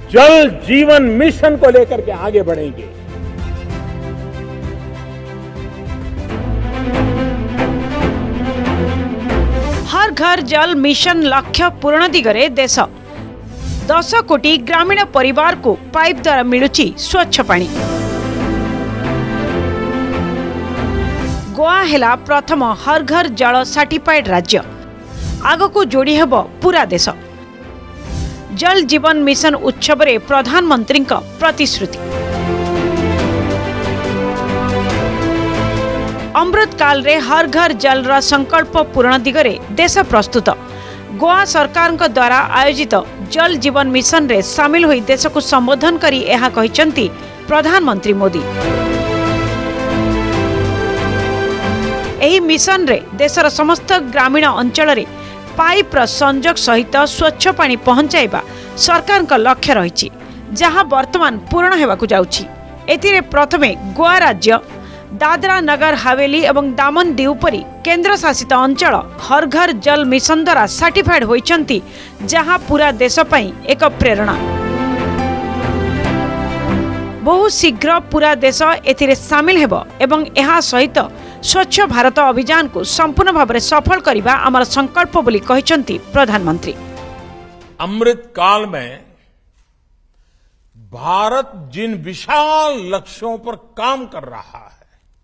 जल जीवन मिशन को लेकर के आगे बढ़ेंगे। हर घर जल मिशन लक्ष्य पूरण दिगरे देश 10 कोटी ग्रामीण परिवार को पाइप द्वारा मिलुची स्वच्छ पानी। गोवा हेला प्रथम हर घर जल सर्टिफाइड राज्य। आगको जोड़ी हेब पूरा देश। जल जीवन मिशन उत्सव रे प्रधानमंत्री का प्रतिश्रुति। अमृत काल रे हर घर जल रा संकल्प पूर्ण दिगरे देश प्रस्तुत। गोवा सरकार द्वारा आयोजित जल जीवन मिशन रे सामिल होई देश को संबोधन करी एहा कहिसंती प्रधानमंत्री मोदी। एही मिशन रे देशर समस्त ग्रामीण अंचल रे पाइप रा संजोग सहित स्वच्छ पानी पहुंचाइबा सरकार का लक्ष्य रही, जहां वर्तमान पूर्ण हेबाकु जाउछि। एतिरे प्रथमे गोवा राज्य दादरा नगर हवेली एवं दामन दीव परी केंद्र शासित अंचल हर घर जल मिशन द्वारा सर्टिफाइड होइचंती, जहां पूरा देश पई एक प्रेरणा। बहु शीघ्र पूरा देश एथिरे सामिल हेबो एवं एहा सहित स्वच्छ भारत अभियान को संपूर्ण भाव में सफल करने आमर संकल्प बोली कहिसंती प्रधानमंत्री। अमृत काल में भारत जिन विशाल लक्ष्यों पर काम कर रहा है,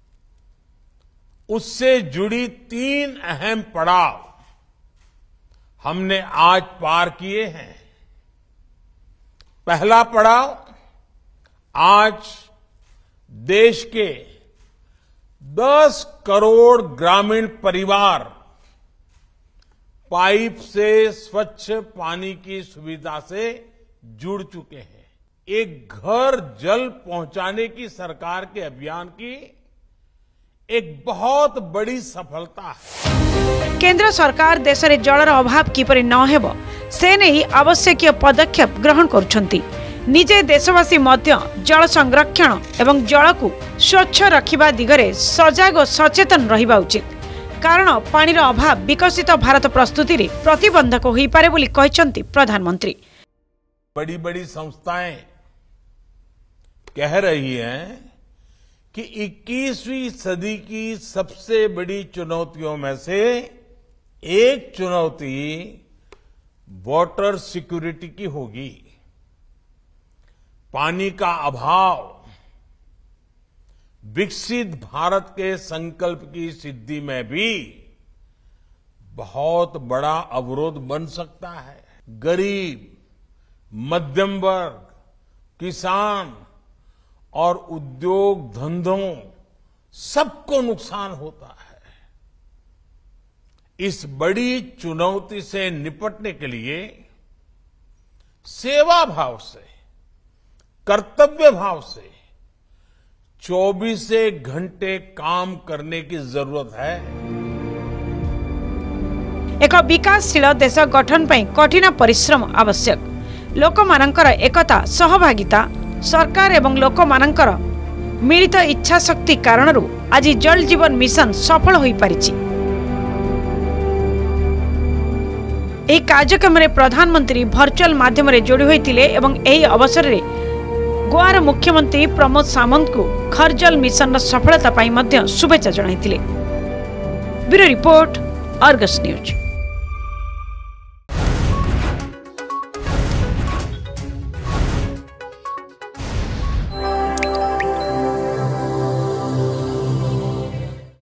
उससे जुड़ी 3 अहम पड़ाव हमने आज पार किए हैं। पहला पड़ाव, आज देश के 10 करोड़ ग्रामीण परिवार पाइप से स्वच्छ पानी की सुविधा से जुड़ चुके हैं। एक घर जल पहुंचाने की सरकार के अभियान की एक बहुत बड़ी सफलता है। केंद्र सरकार देश में जलर अभाव किपरि न हेबो से नहीं आवश्यक पदक्षेप ग्रहण करुछंती। निजे देशवासी मध्य जल संरक्षण एवं जल को स्वच्छ रखिबा दिगरे सजग और सचेतन रहिबा उचित, कारण पानीर अभाव विकसित भारत प्रस्तुति रे प्रतिबंधक होई पारे बोली कहिसंती प्रधानमंत्री। बड़ी बड़ी संस्थाएं कह रही हैं कि 21वीं सदी की सबसे बड़ी चुनौतियों में से एक चुनौती वाटर सिक्योरिटी की होगी। पानी का अभाव विकसित भारत के संकल्प की सिद्धि में भी बहुत बड़ा अवरोध बन सकता है। गरीब, मध्यम वर्ग, किसान और उद्योग धंधों सबको नुकसान होता है। इस बड़ी चुनौती से निपटने के लिए सेवा भाव से, कर्तव्य भाव से 24 घंटे काम करने की जरूरत है। एक विकासशील देश गठन पई कठिन परिश्रम आवश्यक। लोकमानंकर एकता, सहभागिता, सरकार एवं लोकमानंकर मिलित इच्छा शक्ति कारणरू आज जल जीवन मिशन सफल होई पारिछि। एही कार्यक्रम रे प्रधानमंत्री वर्चुअल माध्यम रे जोड़ी होइतिले एवं एही अवसर रे गोवार मुख्यमंत्री प्रमोद सामंत को घर जल मिशन सफलता पाई मध्य शुभेच्छा जणाइतिले। Bureau report, Argus news.